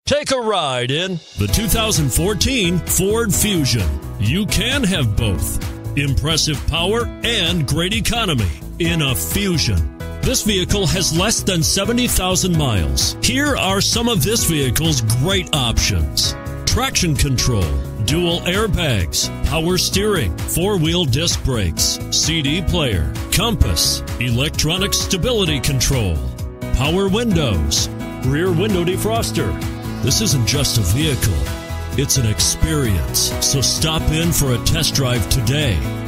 Take a ride in the 2014 Ford Fusion. You can have both impressive power and great economy in a Fusion. This vehicle has less than 70,000 miles. Here are some of this vehicle's great options: traction control, dual airbags, power steering, four-wheel disc brakes, CD player, compass, electronic stability control, power windows, rear window defroster. This isn't just a vehicle, it's an experience. So stop in for a test drive today.